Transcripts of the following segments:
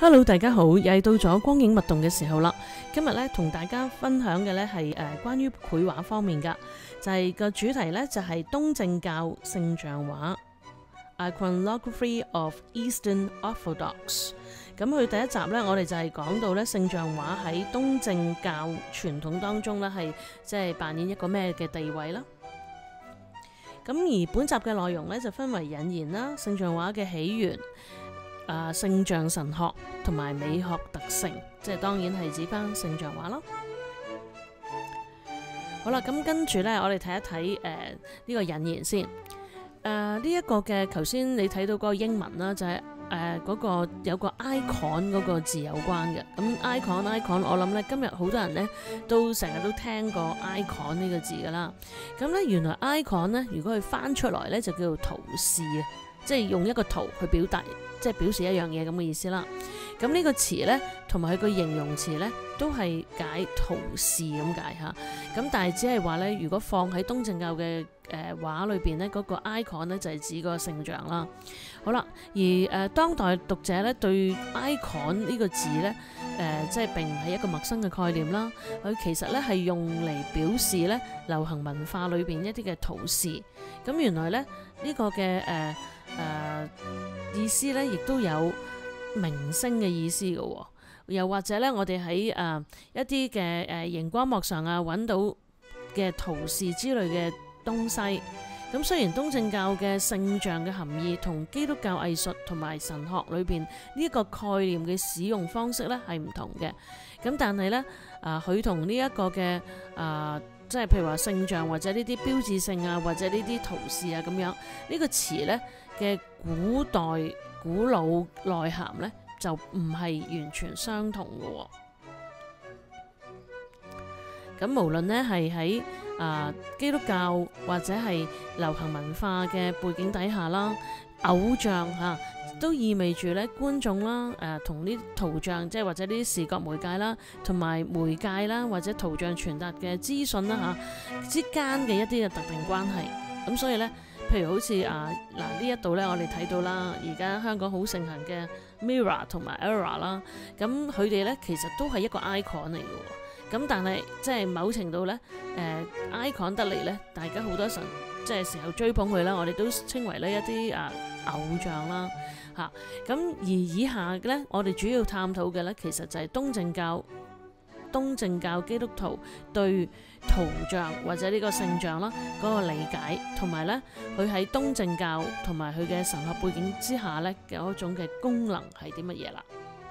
Hello， 大家好，又係到咗光影脈動嘅時候啦。今日咧同大家分享嘅咧係關於繪畫方面噶，就係個主題咧就係東正教聖像畫 Iconography of Eastern Orthodox。咁佢第一集咧，我哋就係講到咧聖像畫喺東正教傳統當中咧係即係扮演一個咩嘅地位啦。咁而本集嘅內容咧就分為引言啦、聖像畫嘅起源、聖像神學同埋美學特性，即係當然係指翻聖像畫咯。好啦，咁跟住呢，我哋睇一睇呢個引言先。呢一個嘅頭先你睇到嗰個英文啦，就係嗰個有個 icon 嗰個字有關嘅。咁 icon， 我諗呢今日好多人呢都成日都聽過 icon 呢個字噶啦。咁呢原來 icon 呢，如果佢翻出來呢，就叫做圖示啊，即係用一個圖去表達。即係表示一樣嘢咁嘅意思啦。咁呢個詞呢，同埋佢個形容詞呢，都係解圖示咁解嚇。咁但係只係話呢，如果放喺東正教嘅畫裏邊呢，嗰個 icon 呢就係指個聖像啦。好啦，而當代讀者呢對 icon 呢個字呢，即係並唔係一個陌生嘅概念啦。佢其實呢係用嚟表示呢流行文化裏邊一啲嘅圖示。咁原來呢，呢個嘅意思呢，亦都有明星嘅意思嘅喎。又或者呢，我哋喺一啲嘅熒光幕上揾到嘅圖示之類嘅東西。咁雖然東正教嘅聖像嘅含義同基督教藝術同埋神學裏邊呢一個概念嘅使用方式呢係唔同嘅。咁但係呢，佢同呢一個嘅即係譬如話聖像或者呢啲標誌性或者呢啲圖示咁樣，呢個詞呢嘅古代古老內涵呢，就唔係完全相同嘅。咁無論呢係喺基督教或者係流行文化嘅背景底下啦，偶像都意味住咧觀眾啦，同呢啲圖像即係或者呢啲視覺媒介啦，同埋媒介啦或者圖像傳達嘅資訊啦之間嘅一啲嘅特定關係。咁所以呢，譬如好似呢一度呢，我哋睇到啦，而家香港好盛行嘅 Mirror 同埋 Error 啦，咁佢哋呢其實都係一個 icon 嚟嘅。咁但係即係某程度呢，icon 得嚟呢，大家好多時候追捧佢啦，我哋都稱為呢一啲偶像啦嚇。咁而以下嘅呢，我哋主要探討嘅呢，其實就係東正教基督徒對圖像或者呢個聖像啦嗰個理解，同埋呢佢喺東正教同埋佢嘅神學背景之下呢嘅嗰種嘅功能係啲乜嘢啦。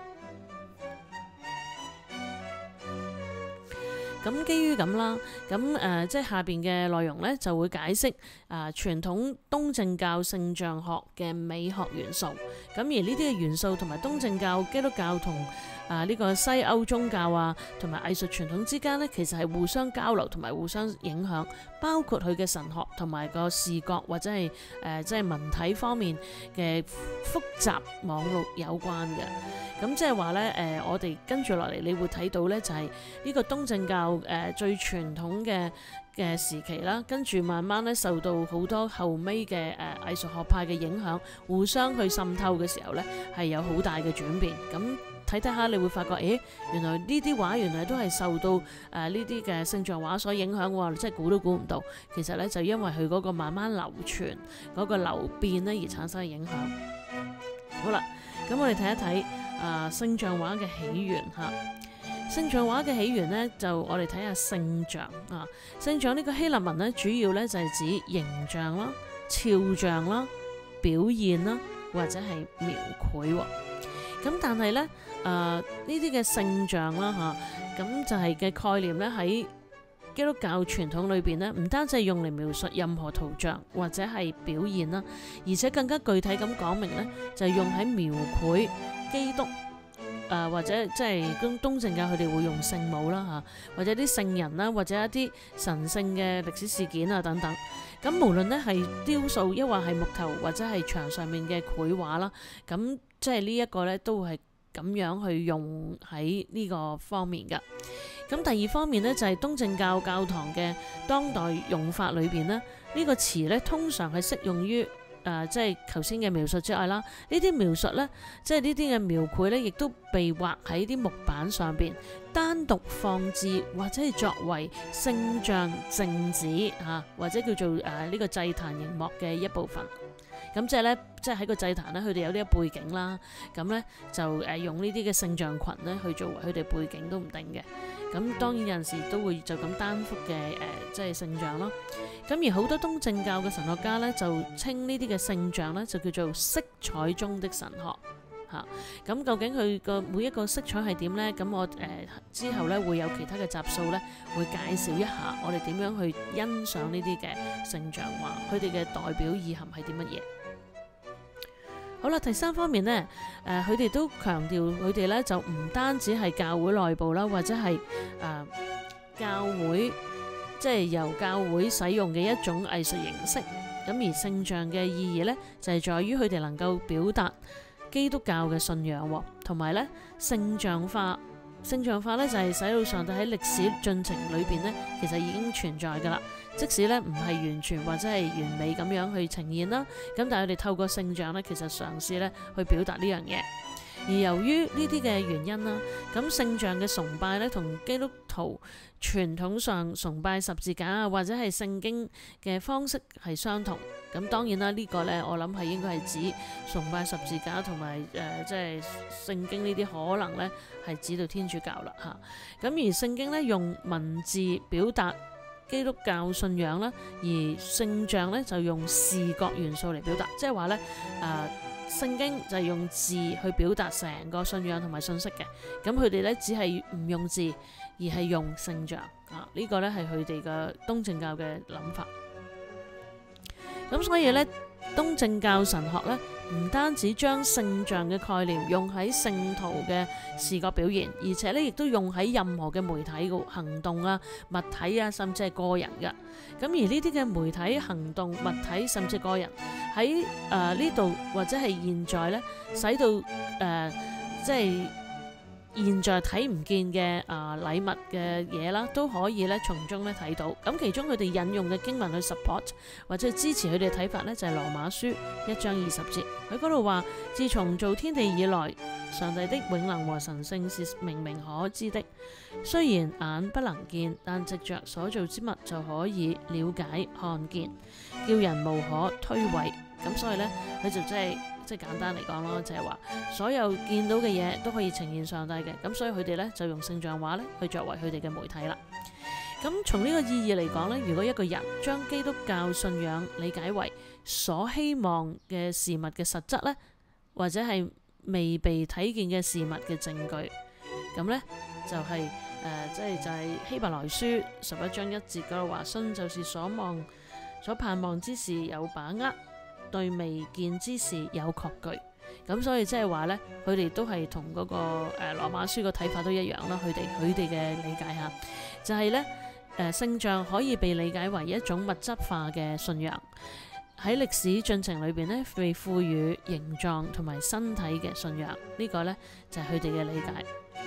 咁基於咁啦，咁即係下邊嘅內容呢，就會解釋傳統東正教聖像學嘅美學元素。咁而呢啲嘅元素同埋東正教、基督教同呢個西歐宗教同埋藝術傳統之間呢，其實係互相交流同埋互相影響，包括佢嘅神學同埋個視覺或者係即係文體方面嘅複雜網絡有關嘅。咁即係話呢，我哋跟住落嚟，你會睇到呢，就係呢個東正教最傳統嘅時期啦，跟住慢慢呢受到好多後尾嘅藝術學派嘅影響，互相去滲透嘅時候呢，係有好大嘅轉變。咁睇下，你會發覺，原來呢啲畫原來都係受到呢啲嘅聖像畫所影響喎，即係估都估唔到。其實呢，就因為佢嗰個慢慢流傳嗰個流變呢而產生嘅影響。好啦，咁我哋睇一睇聖像畫嘅起源嚇。聖像畫嘅起源呢，就我哋睇下聖像聖像呢個希臘文呢，主要呢就係指形象啦、肖像啦、表現啦，或者係描繪。咁但係呢，呢啲嘅聖像啦咁就係嘅概念呢，喺基督教傳統裏邊呢，唔單止係用嚟描述任何圖像或者係表現啦，而且更加具體咁講明呢，就係用喺描繪基督或者即係東正教佢哋會用聖母啦或者啲聖人啦，或者一啲神聖嘅歷史事件等等。咁無論呢係雕塑，抑或係木頭或者係牆上面嘅繪畫啦，咁即係呢一個呢，都係咁樣去用喺呢個方面嘅。咁第二方面呢，就係東正教教堂嘅當代用法裏邊呢，呢個詞呢，通常係適用於即係頭先嘅描述之外啦，呢啲描述呢，即係呢啲嘅描繪呢，亦都被畫喺啲木板上邊，單獨放置或者係作為聖像靜止或者叫做呢個祭壇熒幕嘅一部分。咁即係咧，即係喺個祭壇咧，佢哋有啲背景啦。咁咧就用呢啲嘅聖像群咧去作為佢哋背景都唔定嘅。咁當然有陣時都會就咁單幅嘅即係聖像咯。咁而好多東正教嘅神學家咧就稱呢啲嘅聖像咧就叫做色彩中的神學嚇。咁究竟佢個每一個色彩係點呢？咁我之後咧會有其他嘅集數咧會介紹一下我哋點樣去欣賞呢啲嘅聖像畫，佢哋嘅代表意涵係啲乜嘢？好啦，第三方面呢，佢哋都強調佢哋咧就唔單止係教會內部啦，或者係教會即係由教會使用嘅一種藝術形式。咁而聖像嘅意義呢，就係在於佢哋能夠表達基督教嘅信仰，同埋咧聖像化。聖像化咧就係使到上帝喺歷史進程裏邊呢，其實已經存在噶啦。即使咧唔係完全或者係完美咁樣去呈現啦，咁但係佢哋透過聖像咧，其實嘗試咧去表達呢樣嘢。而由於呢啲嘅原因啦，咁聖像嘅崇拜咧同基督徒傳統上崇拜十字架啊，或者係聖經嘅方式係相同。咁當然啦，呢個呢，我諗係應該係指崇拜十字架同埋即係聖經呢啲可能呢係指到天主教啦嚇。咁而聖經呢，用文字表達基督教信仰啦，而聖像呢就用視覺元素嚟表達，即係話呢，聖經就係用字去表達成個信仰同埋信息嘅。咁佢哋呢，只係唔用字，而係用聖像啊。呢個呢係佢哋嘅東正教嘅諗法。咁所以呢，東正教神學呢，唔單止將聖像嘅概念用喺聖徒嘅視覺表現，而且呢亦都用喺任何嘅媒體嘅行動啊、物體啊，甚至係個人嘅。咁而呢啲嘅媒體行動、物體甚至個人喺呢度或者係現在呢，使到即係現在睇唔見嘅禮物嘅嘢啦，都可以咧從中咧睇到。咁其中佢哋引用嘅經文去 support 或者支持佢哋嘅睇法呢，就係羅馬書1章20節。佢嗰度話：自從造天地以來，上帝的永能和神性是明明可知的，雖然眼不能見，但藉着所造之物就可以了解看見，叫人無可推諉。咁所以呢，佢就即係簡單嚟講咯，就係話所有見到嘅嘢都可以呈現上帝嘅。咁所以佢哋呢，就用聖像畫呢去作為佢哋嘅媒體啦。咁從呢個意義嚟講呢，如果一個人將基督教信仰理解為所希望嘅事物嘅實質呢，或者係未被睇見嘅事物嘅證據，咁呢，就係就係希伯來書11章1節嗰度話：信就是所盼望之事有把握，對未見之事有確據。咁所以即係話呢，佢哋都係同嗰個羅馬書個睇法都一樣啦。佢哋嘅理解下，就係呢，聖像可以被理解為一種物質化嘅信仰，喺歷史進程裏邊呢，被賦予形狀同埋身體嘅信仰。呢個呢，就係佢哋嘅理解。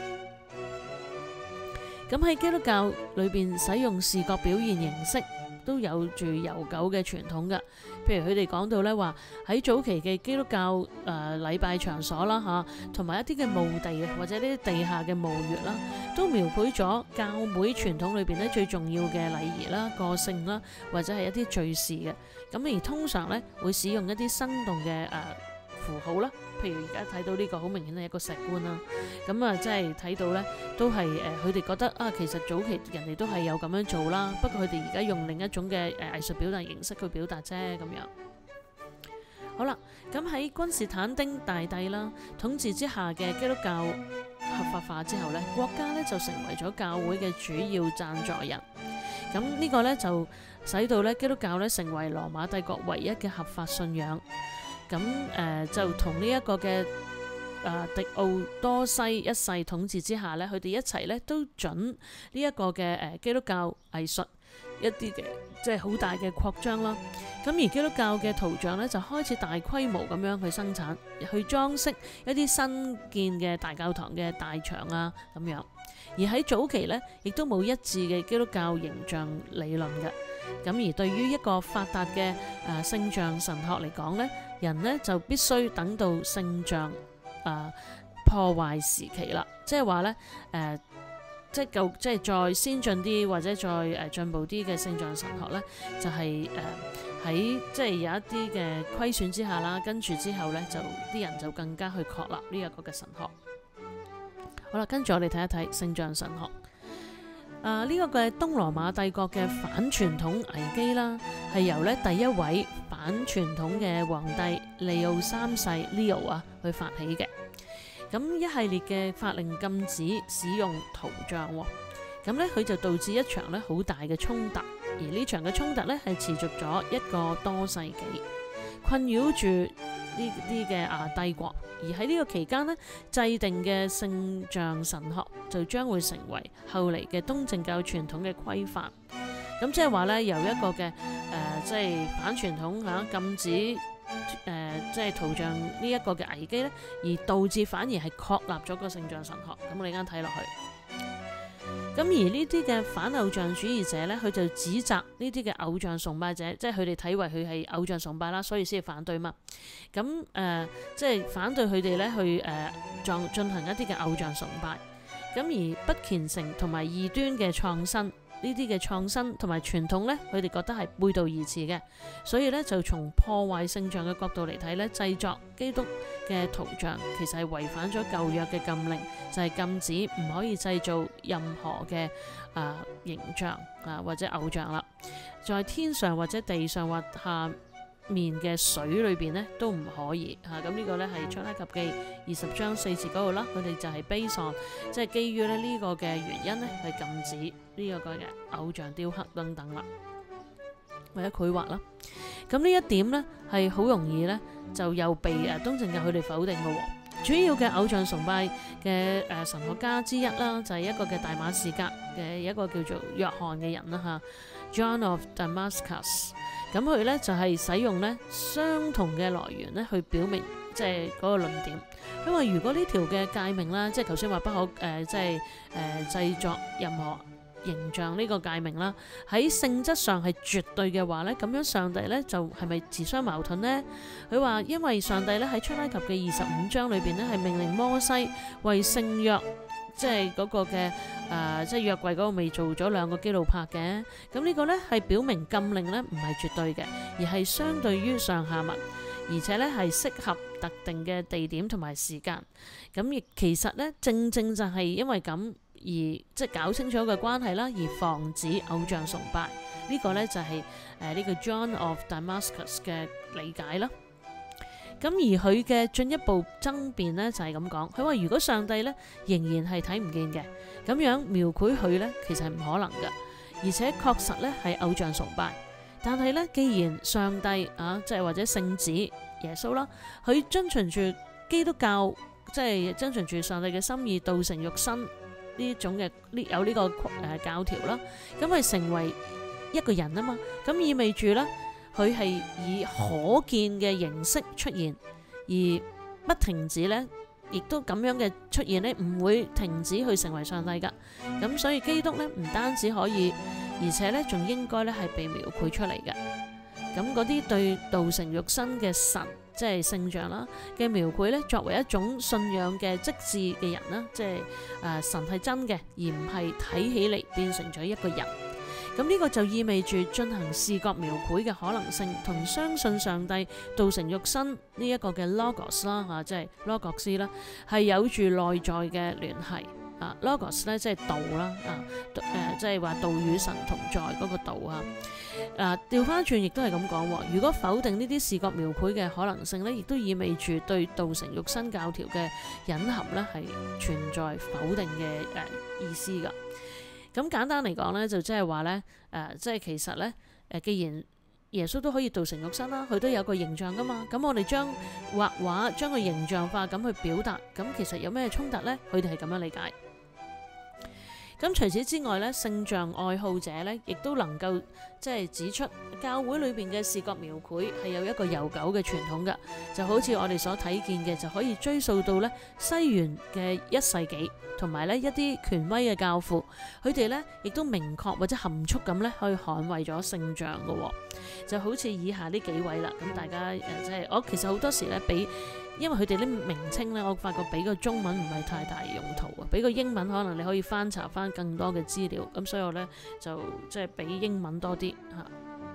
咁喺基督教裏邊使用視覺表現形式都有住悠久嘅傳統㗎。譬如佢哋講到呢話，喺早期嘅基督教禮拜場所啦嚇，同埋一啲嘅墓地或者呢啲地下嘅墓穴啦，都描繪咗教會傳統裏邊呢最重要嘅禮儀啦、個性啦，或者係一啲敘事嘅。咁而通常呢會使用一啲生動嘅符號啦，譬如而家睇到呢個好明顯係一個石棺啦。咁啊，即係睇到呢都係佢哋覺得其實早期人哋都係有咁樣做啦，不過佢哋而家用另一種嘅藝術表達形式去表達啫咁樣。好啦，咁喺君士坦丁大帝啦統治之下嘅基督教合法化之後呢，國家呢就成為咗教會嘅主要贊助人。咁呢個呢就使到呢基督教呢成為羅馬帝國唯一嘅合法信仰。咁就同呢一個嘅狄奧多西一世統治之下呢，佢哋一齊呢都准呢一個嘅基督教藝術一啲嘅即係好大嘅擴張啦。咁而基督教嘅圖像呢，就開始大規模咁樣去生產，去裝飾一啲新建嘅大教堂嘅大牆啊咁樣。而喺早期呢，亦都冇一致嘅基督教形象理論嘅。 咁而對於一個發達嘅聖像神學嚟講呢，人呢就必須等到聖像破壞時期啦，即係話呢，即係再先進啲或者再進步啲嘅聖像神學呢，就係喺即係有一啲嘅虧損之下啦，跟住之後呢，就啲人就更加去確立呢一個嘅神學。好啦，跟住我哋睇一睇聖像神學。呢個嘅東羅馬帝國嘅反傳統危機啦，係由呢第一位反傳統嘅皇帝利奧三世 Leo 去發起嘅。咁一系列嘅法令禁止使用圖像，咁呢，佢就導致一場呢好大嘅衝突，而呢場嘅衝突呢係持續咗一個多世紀，困擾住呢啲嘅帝國。而喺呢個期間呢，制定嘅聖像神學就將會成為後嚟嘅東正教傳統嘅規範。咁即係話呢，由一個嘅即係反傳統禁止即係圖像呢一個嘅危機呢，而導致反而係確立咗個聖像神學。咁我哋啱睇落去。咁而呢啲嘅反偶像主義者呢，佢就指責呢啲嘅偶像崇拜者，即係佢哋睇為佢係偶像崇拜啦，所以先至反對嘛。咁即係反對佢哋呢去進行一啲嘅偶像崇拜。咁而不虔誠同埋異端嘅創新，呢啲嘅創新同埋傳統呢，佢哋覺得係背道而馳嘅，所以呢，就從破壞聖像嘅角度嚟睇呢，製作基督嘅圖像其實係違反咗舊約嘅禁令，就係禁止唔可以製造任何嘅形象或者偶像啦，在天上或者地上或下面嘅水裏邊呢都唔可以咁呢個呢係出埃及記20章4節嗰度啦，佢哋就係based on即係基於呢個嘅原因呢係禁止呢個嘅偶像雕刻等等啦，或者繪畫啦。咁呢一點呢係好容易呢就又被東正教佢哋否定嘅。主要嘅偶像崇拜嘅神學家之一啦，就係一個嘅大馬士革嘅一個叫做約翰嘅人啦John of Damascus。咁佢呢就係使用呢相同嘅來源呢去表明即係嗰個論點。因為如果呢條嘅誡命啦，即係頭先話不可即係製作任何形象呢個誡命啦，喺性質上係絕對嘅話呢，咁樣上帝呢就係咪自相矛盾呢？佢話因為上帝呢喺出埃及嘅25章裏邊呢係命令摩西為聖約，即係嗰個嘅即係約櫃嗰個未做咗2個基路伯嘅。咁呢個呢係表明禁令呢唔係絕對嘅，而係相對於上下文，而且呢係適合特定嘅地點同埋時間。咁亦其實呢正正就係因為咁而即係搞清楚嘅關係啦，而防止偶像崇拜。呢個呢就係呢個 John of Damascus 嘅理解啦。咁而佢嘅進一步爭辯呢就係咁講，佢話如果上帝呢仍然係睇唔見嘅，咁樣描繪佢呢其實係唔可能嘅，而且確實呢係偶像崇拜。但係呢，既然上帝即係或者聖子耶穌啦，佢遵循住基督教，即係遵循住上帝嘅心意，道成肉身呢種嘅有呢個教條啦，咁佢成為一個人啊嘛，咁意味住呢，佢係以可見嘅形式出現，而不停止呢，亦都咁樣嘅出現呢，唔會停止去成為上帝噶。咁所以基督呢，唔單止可以，而且呢，仲應該呢係被描繪出嚟嘅。咁嗰啲對道成肉身嘅神，即係聖像啦嘅描繪呢，作為一種信仰嘅職志嘅人啦，即係神係真嘅，而唔係睇起嚟變成咗一個人。咁呢個就意味住進行視覺描繪嘅可能性，同相信上帝道成肉身呢一個嘅 logos 啦即係 logos 啦，係有住內在嘅聯繫。logos 咧即係道啦，即係話道與神同在嗰個道調翻轉亦都係咁講。如果否定呢啲視覺描繪嘅可能性呢，亦都意味住對道成肉身教條嘅隱含呢係存在否定嘅意思噶。咁簡單嚟講呢，就即係話呢，即係其實呢，既然耶穌都可以道成肉身啦，佢都有個形象噶嘛。咁我哋將畫畫將佢形象化咁去表達，咁其實有咩衝突呢？佢哋係咁樣理解。 咁除此之外咧，聖像愛好者咧亦都能夠即係指出教會裏邊嘅視覺描繪係有一個悠久嘅傳統㗎，就好似我哋所睇見嘅，就可以追溯到咧西元嘅1世紀，同埋咧一啲權威嘅教父，佢哋咧亦都明確或者含蓄咁咧去捍衛咗聖像嘅喎，就好似以下呢幾位啦。咁大家即係我其實好多時咧俾。因為佢哋啲名稱呢，我發覺俾個中文唔係太大用途啊，俾個英文可能你可以翻查翻更多嘅資料，咁所以我呢，就即係俾英文多啲嚇。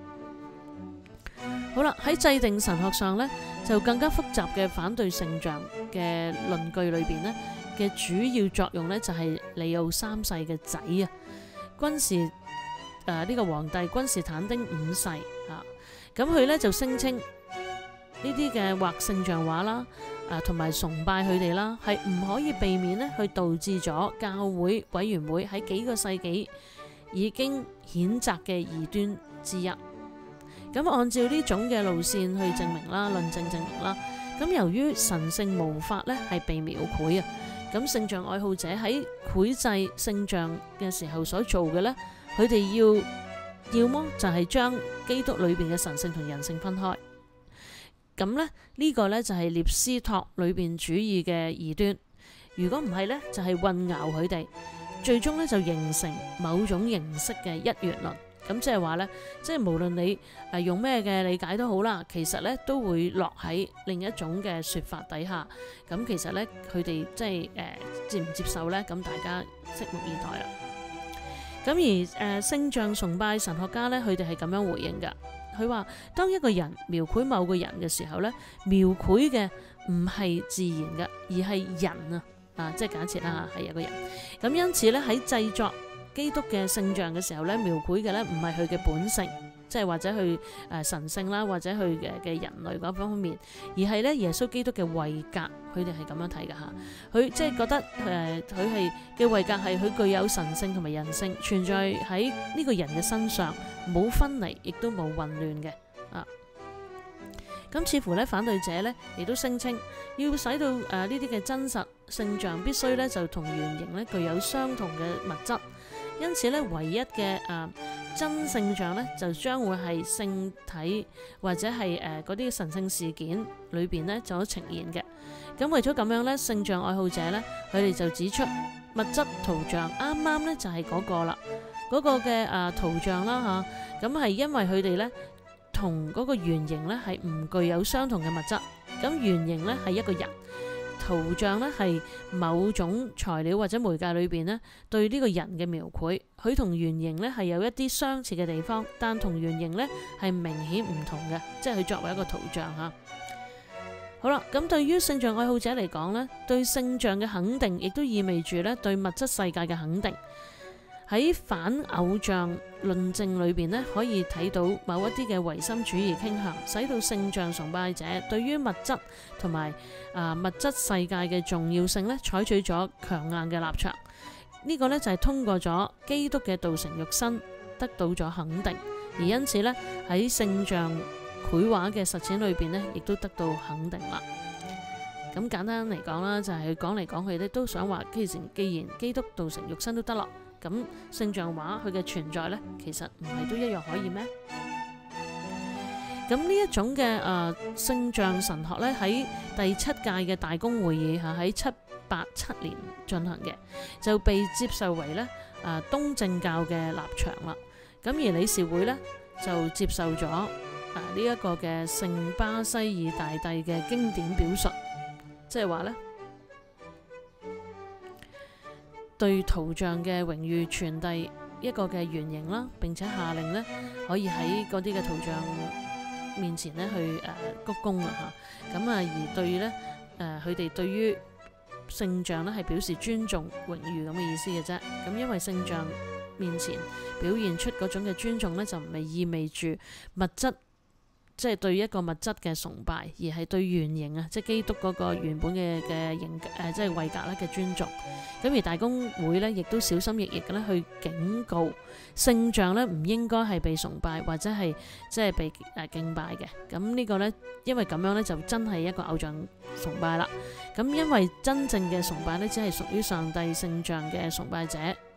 好啦，喺制定神學上呢，就更加複雜嘅反對聖像嘅論據裏邊呢嘅主要作用呢，就係利奧3世嘅仔啊，君士呢個皇帝君士坦丁5世啊，咁佢呢就聲稱。呢啲嘅畫聖像畫啦，同埋崇拜佢哋啦，係唔可以避免呢去導致咗教會委員會喺幾個世紀已經譴責嘅異端之一。咁按照呢種嘅路線去證明啦，論證明啦。咁由於神聖無法呢係被描繪啊，咁聖像愛好者喺繪製聖像嘅時候所做嘅呢，佢哋要麼就係將基督裏邊嘅神聖同人性分開。咁呢，呢個呢就係聶斯托裏邊主義嘅異端。如果唔係呢，就係混淆佢哋，最終呢就形成某種形式嘅一元論。咁即係話呢，即係無論你用咩嘅理解都好啦，其實呢都會落喺另一種嘅説法底下。咁其實呢，佢哋即係接唔接受呢？咁大家拭目以待啦。咁而聖像崇拜神學家呢，佢哋係咁樣回應㗎。佢話：當一個人描繪某個人嘅時候呢，描繪嘅唔係自然嘅，而係人啊！即係假設啦，係一個人。咁因此呢，喺製作基督嘅聖像嘅時候呢，描繪嘅呢唔係佢嘅本性，即係或者佢神性啦，或者佢嘅人類嗰方面，而係呢耶穌基督嘅位格。佢哋係咁樣睇㗎嚇。佢即係覺得佢係嘅位格係佢具有神性同埋人性，存在喺呢個人嘅身上，冇分離，亦都冇混亂嘅啊。咁似乎呢反對者呢亦都聲稱，要使到呢啲嘅真實聖像必須呢就同原型呢具有相同嘅物質，因此呢唯一嘅真聖像呢就將會係聖體或者係嗰啲神聖事件裏邊呢就呈現嘅。咁為咗咁樣呢，聖像愛好者呢，佢哋就指出物質圖像啱啱呢就係嗰個啦，嗰個嘅圖像啦嚇，咁係因為佢哋呢同嗰個原型呢係唔具有相同嘅物質，咁原型呢係一個人，圖像呢係某種材料或者媒介裏邊呢對呢個人嘅描繪，佢同原型呢係有一啲相似嘅地方，但同原型呢係明顯唔同嘅，即係佢作為一個圖像嚇。好啦，咁對於聖像愛好者嚟講呢，對聖像嘅肯定，亦都意味住呢對物質世界嘅肯定。喺反偶像論證裏邊呢，可以睇到某一啲嘅唯心主義傾向，使到聖像崇拜者對於物質同埋物質世界嘅重要性呢，採取咗強硬嘅立場。呢個呢，就係通過咗基督嘅道成肉身得到咗肯定，而因此呢，喺聖像繪畫嘅實踐裏邊呢，亦都得到肯定啦。咁簡單嚟講啦，就係佢講嚟講去咧，都想話既然基督道成肉身都得咯，咁聖像畫佢嘅存在呢，其實唔係都一樣可以咩？咁呢一種嘅聖像神學呢，喺第7屆嘅大公會議嚇喺787年進行嘅，就被接受為呢東正教嘅立場啦。咁而理事會呢，就接受咗呢一個嘅聖巴西爾大帝嘅經典表述，即係話呢對圖像嘅榮譽傳遞一個嘅原型啦，並且下令呢可以喺嗰啲嘅圖像面前呢去鞠躬啊嚇。咁而對呢佢哋對於聖像呢係表示尊重榮譽咁嘅意思嘅啫。咁因為聖像面前表現出嗰種嘅尊重呢，就唔係意味住物質，即係對一個物質嘅崇拜，而係對原型啊，即係基督嗰個原本嘅形即係位格咧嘅尊重。咁而大公會呢，亦都小心翼翼嘅咧去警告聖像呢唔應該係被崇拜或者係即係被敬拜嘅。咁呢個呢，因為咁樣呢，就真係一個偶像崇拜啦。咁因為真正嘅崇拜呢，只係屬於上帝聖像嘅崇拜者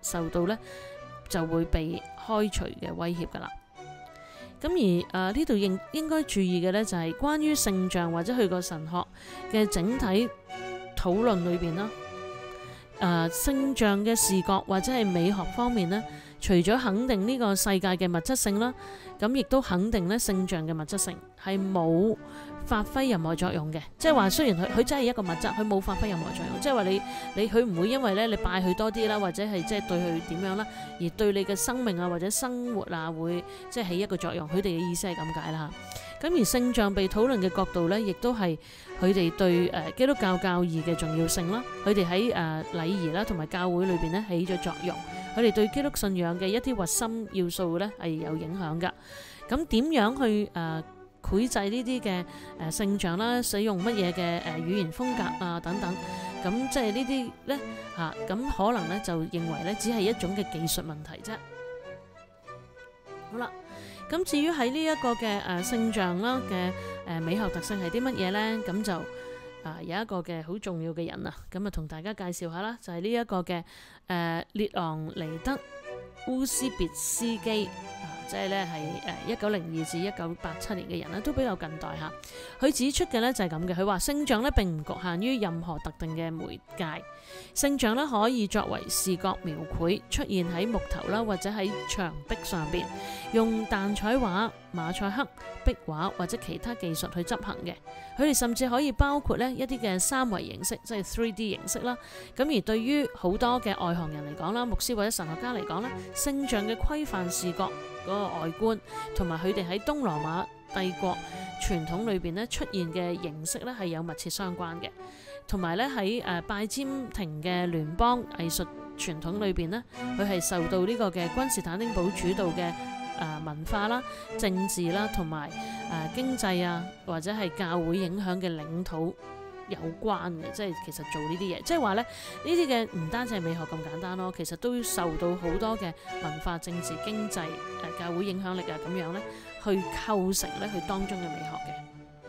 受到呢就會被開除嘅威脅噶啦。咁而呢度應該注意嘅呢，就係關於聖像或者佢個神學嘅整體討論裏邊啦。聖像嘅視覺或者係美學方面呢，除咗肯定呢個世界嘅物質性啦，咁亦都肯定呢聖像嘅物質性係冇發揮任何作用嘅。即係話雖然佢真係一個物質，佢冇發揮任何作用。即係話佢唔會因為呢你拜佢多啲啦，或者係即係對佢點樣啦，而對你嘅生命啊或者生活啊會即係起一個作用。佢哋嘅意思係咁解啦。咁而聖像被討論嘅角度呢，亦都係佢哋對基督教教義嘅重要性啦。佢哋喺禮儀啦同埋教會裏邊呢起咗作用。佢哋對基督信仰嘅一啲核心要素呢係有影響㗎。咁點樣去繪製呢啲嘅聖像啦？使用乜嘢嘅語言風格啊等等。咁即係呢啲呢，咁可能呢就認為呢只係一種嘅技術問題啫。好啦。咁至於喺呢一個嘅聖像啦嘅美學特性係啲乜嘢呢？咁就有一個嘅好重要嘅人啊，咁同大家介紹下啦，就係呢一個嘅列昂尼德烏斯別斯基，即係呢係1902至1987年嘅人呢，都比較近代嚇。佢指出嘅呢就係咁嘅，佢話聖像呢並唔局限於任何特定嘅媒介。聖像呢可以作為視覺描繪，出現喺木頭啦，或者喺牆壁上邊，用蛋彩畫、馬賽克、壁畫或者其他技術去執行嘅。佢哋甚至可以包括呢一啲嘅三維形式，即係 3D 形式啦。咁而對於好多嘅外行人嚟講啦，牧師或者神學家嚟講呢，聖像嘅規範視覺嗰個外觀，同埋佢哋喺東羅馬帝國傳統裏邊呢出現嘅形式呢係有密切相關嘅。同埋咧喺拜占庭嘅聯邦藝術傳統裏邊呢，佢係受到呢個嘅君士坦丁堡主導嘅文化啦、政治啦同埋經濟啊或者係教會影響嘅領土有關嘅。即係其實做呢啲嘢，即係話咧呢啲嘅唔單止係美學咁簡單咯，其實都受到好多嘅文化、政治、經濟、教會影響力啊咁樣咧去構成咧佢當中嘅美學嘅。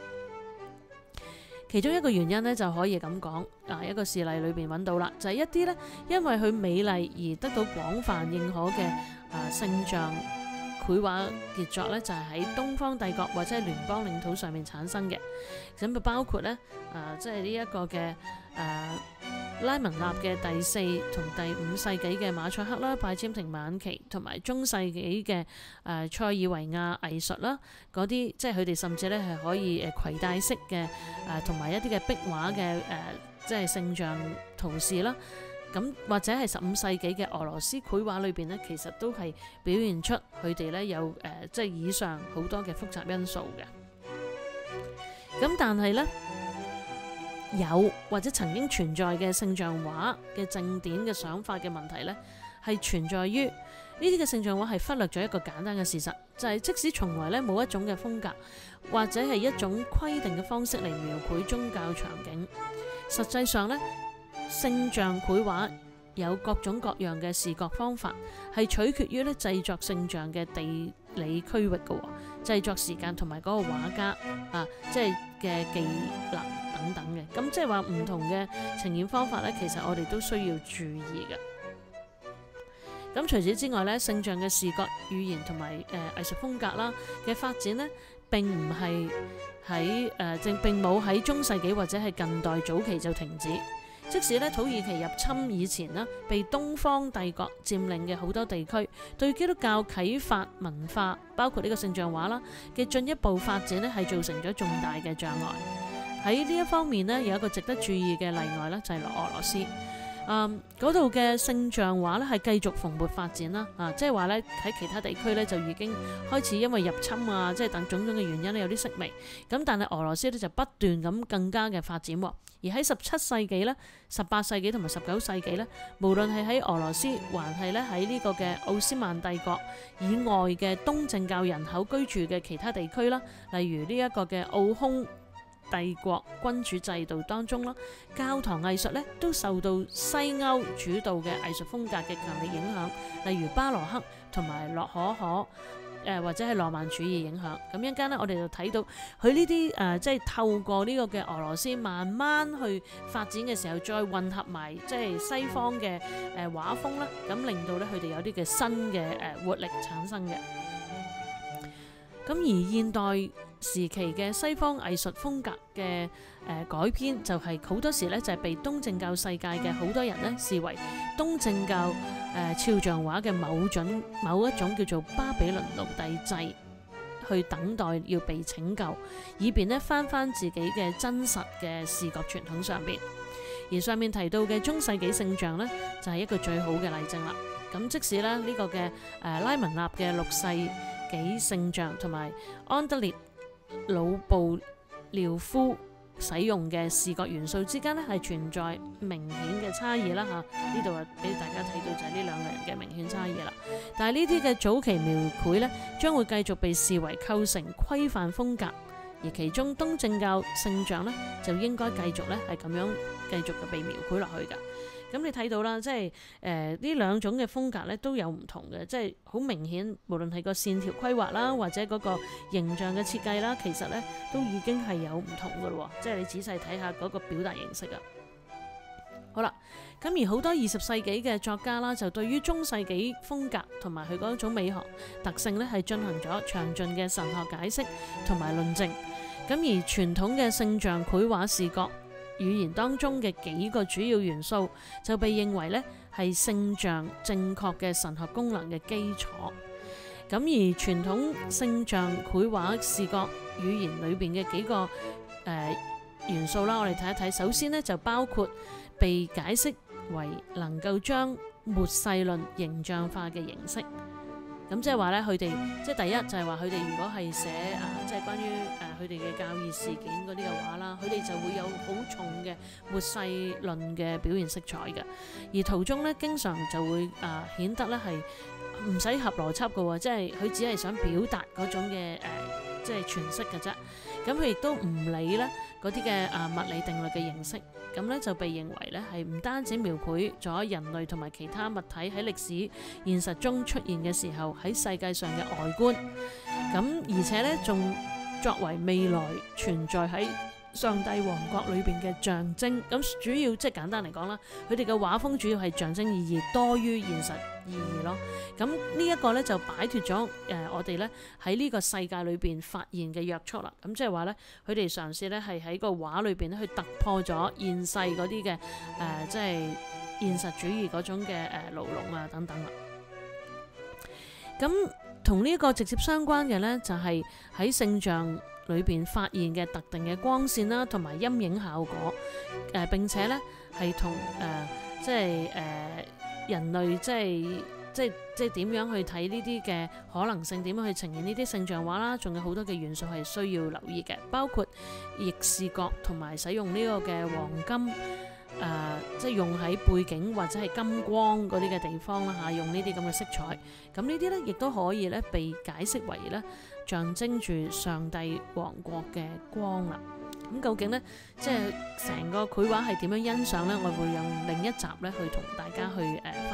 其中一個原因呢，就可以咁講，一個事例裏邊揾到啦，就係一啲呢，因為佢美麗而得到廣泛認可嘅聖像繪畫傑作呢，就係喺東方帝國或者係聯邦領土上面產生嘅。咁就包括呢，即係呢一個嘅拉文納嘅第4同第5世紀嘅馬賽克啦，拜占庭晚期同埋中世紀嘅塞爾維亞藝術啦，嗰啲即係佢哋甚至咧係可以攜帶式嘅同埋一啲嘅壁畫嘅即係聖像圖示啦。咁或者係15世紀嘅俄羅斯繪畫裏邊呢，其實都係表現出佢哋呢有即係以上好多嘅複雜因素嘅。咁但係呢，有或者曾經存在嘅聖像畫嘅正典嘅想法嘅問題呢，係存在於呢啲嘅聖像畫係忽略咗一個簡單嘅事實，就係即使從來呢冇一種嘅風格或者係一種規定嘅方式嚟描繪宗教場景，實際上呢，聖像繪畫有各種各樣嘅視覺方法，係取決於呢製作聖像嘅地理區域嘅製作時間同埋嗰個畫家即係嘅技能等等嘅。咁即係話唔同嘅呈現方法呢，其實我哋都需要注意嘅。咁除此之外呢，聖像嘅視覺語言同埋藝術風格啦嘅發展呢，並唔係喺並冇喺中世紀或者係近代早期就停止。即使咧土耳其入侵以前呢，被東方帝國佔領嘅好多地區，對基督教啟發文化，包括呢個聖像畫啦嘅進一步發展呢，係造成咗重大嘅障礙。喺呢一方面呢，有一個值得注意嘅例外呢，就係俄羅斯。嗰度嘅聖像畫呢係繼續蓬勃發展啦，即係話呢，喺其他地區呢就已經開始因為入侵啊，即係等種種嘅原因呢有啲式微。咁但係俄羅斯呢就不斷咁更加嘅發展。而喺17世紀呢、18世紀同埋19世紀呢，無論係喺俄羅斯，還係呢喺呢個嘅奧斯曼帝國以外嘅東正教人口居住嘅其他地區啦，例如呢一個嘅奧匈帝國君主制度當中啦，教堂藝術呢都受到西歐主導嘅藝術風格嘅強烈影響，例如巴洛克同埋洛可可或者係浪漫主義影響。咁一陣間咧，我哋就睇到佢呢啲即係透過呢個嘅俄羅斯慢慢去發展嘅時候，再混合埋即係西方嘅畫風啦，咁令到咧佢哋有啲嘅新嘅活力產生嘅。咁而現代時期嘅西方藝術風格嘅改編，就係好多時咧就係被東正教世界嘅好多人咧視為東正教肖像畫嘅某一種叫做巴比倫奴隸制，去等待要被拯救，以便咧翻自己嘅真實嘅視覺傳統上邊。而上面提到嘅中世紀聖像呢，就係一個最好嘅例證啦。咁即使咧呢個嘅拉文納嘅6世紀聖像同埋安德烈魯布廖夫使用嘅視覺元素之間呢，係存在明顯嘅差異啦嚇。呢度啊俾大家睇到就係呢兩個人嘅明顯差異啦。但係呢啲嘅早期描繪呢，將會繼續被視為構成規範風格，而其中東正教聖像呢，就應該繼續呢係咁樣繼續嘅被描繪落去㗎。咁你睇到啦，即係呢兩種嘅風格咧都有唔同嘅，即係好明顯，無論係個線條規劃啦，或者嗰個形象嘅設計啦，其實咧都已經係有唔同嘅咯。即係你仔細睇下嗰個表達形式啊。好啦，咁而好多20世紀嘅作家啦，就對於中世紀風格同埋佢嗰種美學特性咧，係進行咗詳盡嘅神學解釋同埋論證。咁而傳統嘅聖像繪畫視覺語言當中嘅幾個主要元素，就被認為咧係聖像正確嘅神學功能嘅基礎。咁而傳統聖像繪畫視覺語言裏邊嘅幾個元素啦，我哋睇一睇。首先呢，就包括被解釋為能夠將末世論形象化嘅形式。咁即係話咧，佢哋即係第一就係話佢哋如果係寫即係關於佢哋嘅教義事件嗰啲嘅話啦，佢哋就會有好重嘅末世論嘅表現色彩嘅。而途中咧，經常就會顯得咧係唔使合邏輯嘅喎，即係佢只係想表達嗰種嘅即係詮釋嘅啫。咁佢亦都唔理咧嗰啲嘅物理定律嘅形式。咁咧就被認為咧係唔單止描繪咗人類同埋其他物體喺歷史現實中出現嘅時候喺世界上嘅外觀，咁而且咧仲作為未來存在喺上帝王國裏邊嘅象徵。咁主要即係簡單嚟講啦，佢哋嘅畫風主要係象徵意義多於現實意義咯。咁呢一個咧就擺脫咗我哋咧喺呢個世界裏邊發現嘅約束啦。咁即係話咧，佢哋嘗試咧係喺個畫裏邊咧去突破咗現世嗰啲嘅即係現實主義嗰種嘅牢籠啊等等啦。咁同呢一個直接相關嘅咧，就係喺聖像裏邊發現嘅特定嘅光線啦，同埋陰影效果。並且咧係同即係人類即係點樣去睇呢啲嘅可能性，點樣去呈現呢啲聖像畫啦，仲有好多嘅元素係需要留意嘅，包括逆視覺同埋使用呢個嘅黃金即係用喺背景或者係金光嗰啲嘅地方啦嚇，用呢啲咁嘅色彩。咁呢啲咧亦都可以咧被解釋為咧象徵住上帝王國嘅光啦。咁究竟呢，即係成個繪畫係點樣欣賞呢？我會用另一集咧去同大家去